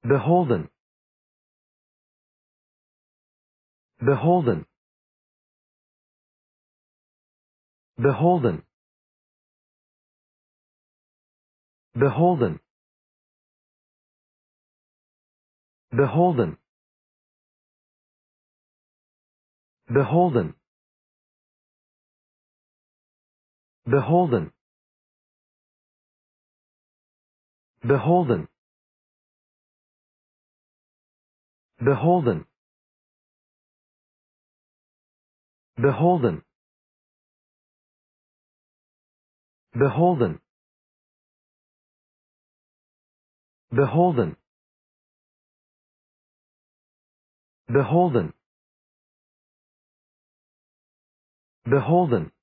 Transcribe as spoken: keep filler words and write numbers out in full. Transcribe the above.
beholden, beholden, beholden, beholden, beholden, beholden, beholden, beholden, beholden, beholden, beholden, beholden, beholden, beholden,